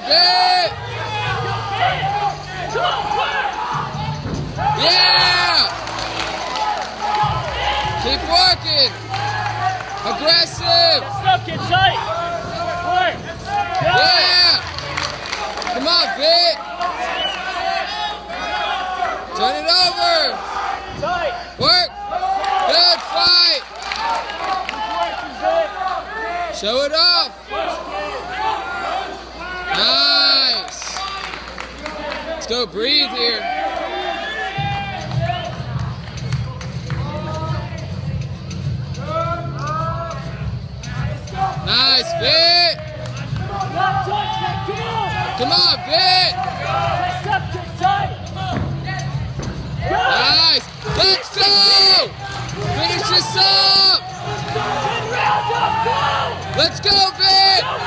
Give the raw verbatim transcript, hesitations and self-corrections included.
Vic! Yeah! Keep working! Aggressive! Get stuck, get tight! Work! Yeah! Come on, Vic! Turn it over! Tight! Work! Good fight! Show it off! Nice! Let's go breathe here. Nice, Vic! Come on, Vic! Nice! Let's go! Finish this up! Let's go, Vic!